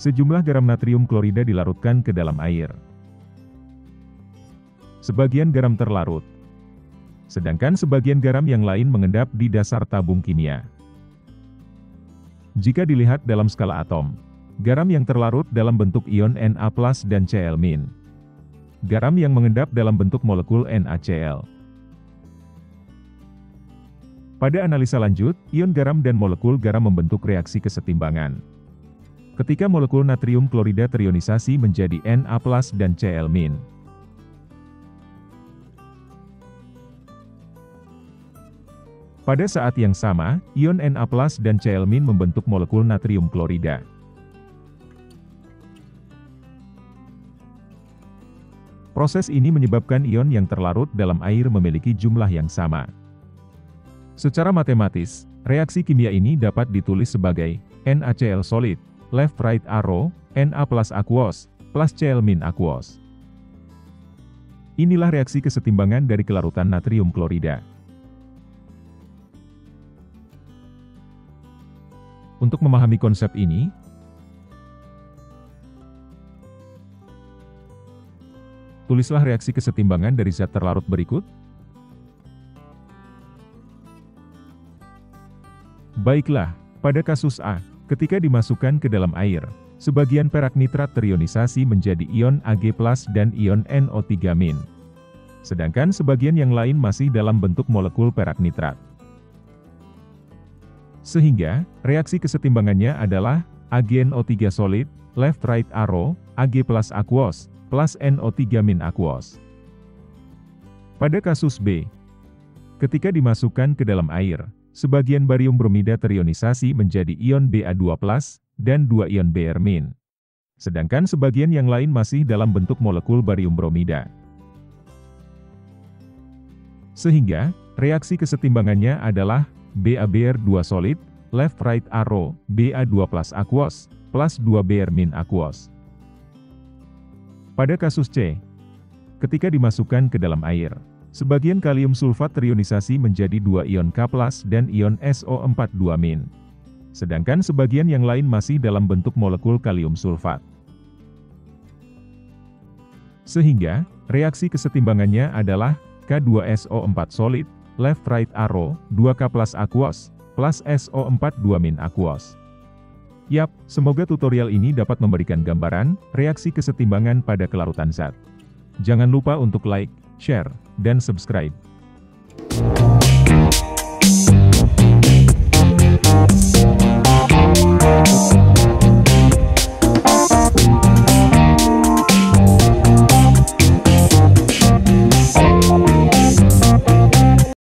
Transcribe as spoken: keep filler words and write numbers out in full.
Sejumlah garam natrium klorida dilarutkan ke dalam air. Sebagian garam terlarut, sedangkan sebagian garam yang lain mengendap di dasar tabung kimia. Jika dilihat dalam skala atom, garam yang terlarut dalam bentuk ion Na plus dan Cl-. Garam yang mengendap dalam bentuk molekul NaCl. Pada analisa lanjut, ion garam dan molekul garam membentuk reaksi kesetimbangan. Ketika molekul natrium klorida terionisasi menjadi Na plus dan Cl-. Pada saat yang sama, ion Na plus dan Cl- membentuk molekul natrium klorida. Proses ini menyebabkan ion yang terlarut dalam air memiliki jumlah yang sama. Secara matematis, reaksi kimia ini dapat ditulis sebagai NaCl solid, left right arrow, Na plus aqueous, plus Cl- aqueous. Inilah reaksi kesetimbangan dari kelarutan natrium klorida. Untuk memahami konsep ini, tulislah reaksi kesetimbangan dari zat terlarut berikut. Baiklah, pada kasus A, ketika dimasukkan ke dalam air, sebagian perak nitrat terionisasi menjadi ion Ag plus dan ion N O tiga minus. Sedangkan sebagian yang lain masih dalam bentuk molekul perak nitrat. Sehingga, reaksi kesetimbangannya adalah Ag N O tiga solid, left right arrow, Ag plus aqueous, plus N O tiga minus aqueous. Pada kasus B, ketika dimasukkan ke dalam air, sebagian barium bromida terionisasi menjadi ion Ba dua plus, dan dua ion Br minus. Sedangkan sebagian yang lain masih dalam bentuk molekul barium bromida. Sehingga, reaksi kesetimbangannya adalah Ba Br dua solid, left right arrow, Ba dua plus aqueous, plus dua Br minus aqueous. Pada kasus C, ketika dimasukkan ke dalam air, sebagian kalium sulfat terionisasi menjadi dua ion K plus dan ion S O empat dua minus. Sedangkan sebagian yang lain masih dalam bentuk molekul kalium sulfat. Sehingga, reaksi kesetimbangannya adalah K dua S O empat solid, left right arrow, dua K plus aqueous, plus S O empat dua minus aqueous. Yap, semoga tutorial ini dapat memberikan gambaran reaksi kesetimbangan pada kelarutan zat. Jangan lupa untuk like, share, dan subscribe.